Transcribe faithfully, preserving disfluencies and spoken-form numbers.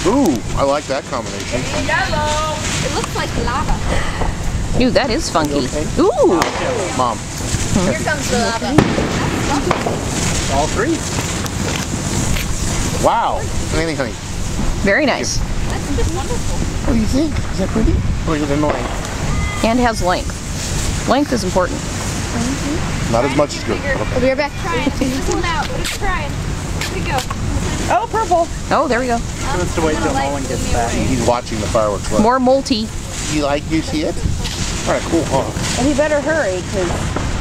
Ooh, I like that combination. Yellow. It looks like lava. Ooh, that is funky. Okay? Ooh. Mom. Here comes the lava. All three. Wow. Anything, honey? Very nice. That's just wonderful. What do you think? Is that pretty? Or is it annoying? And has length. Length is important. Not as much as good. We'll Okay. be right back. Trying. Pull it out. It's trying. Here we go. Oh, purple. Oh, there we go. He wants to wait till Mullen gets back. He's watching the fireworks. Look. More multi. You like, you see it? All right, cool. Oh. And he better hurry, because